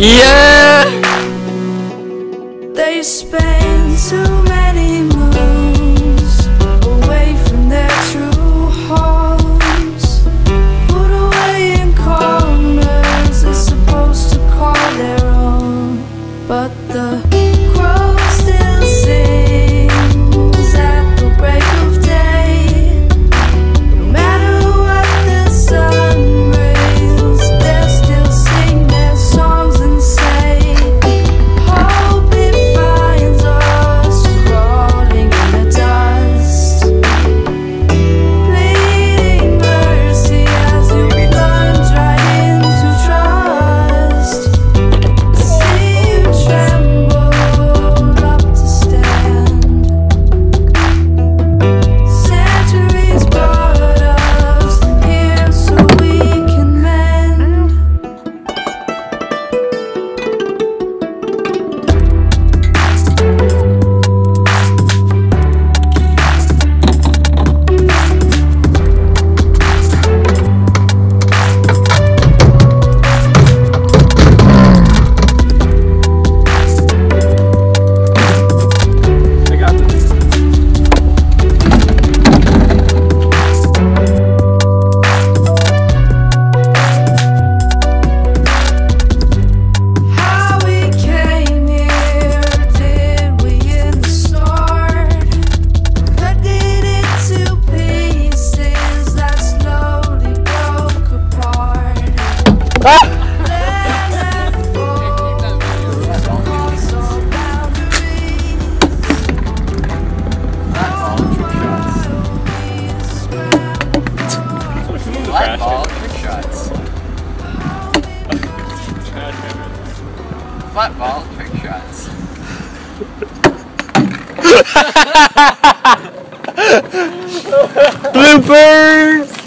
Yeah! They spend too many moons away from their true homes, put away in corners they're supposed to call their own. But the crow still sings at the break of day. No matter what the sun rails, they'll still sing their songs and say, hope it finds us crawling in the dust, pleading mercy as you plunge right into trust. See you tremble up to stand. Centuries brought us here so we can mend. I got this. How we came here, did we in the start? Cut it into pieces that slowly broke apart. Land that falls across all boundaries. Flat ball, trick shots. Flat ball, trick shots. Bloopers!